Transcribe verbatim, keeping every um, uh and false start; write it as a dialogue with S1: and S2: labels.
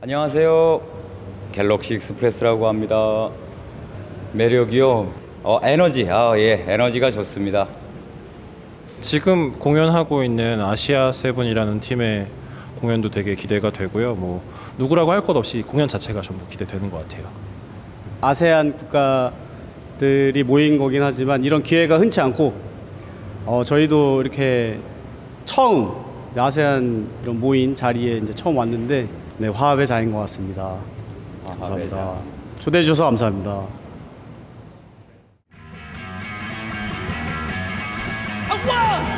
S1: 안녕하세요. 갤럭시 익스프레스라고 합니다. 매력이요? 어, 에너지. 아, 예, 에너지가 좋습니다.
S2: 지금 공연하고 있는 아시아 세븐이라는 팀의 공연도 되게 기대가 되고요. 뭐 누구라고 할 것 없이 공연 자체가 전부 기대되는 것 같아요.
S3: 아세안 국가들이 모인 거긴 하지만 이런 기회가 흔치 않고 어, 저희도 이렇게 처음 아세안 이런 모인 자리에 이제 처음 왔는데 네, 화합의 자인 것 같습니다. 감사합니다. 초대해 주셔서 감사합니다.
S4: I won!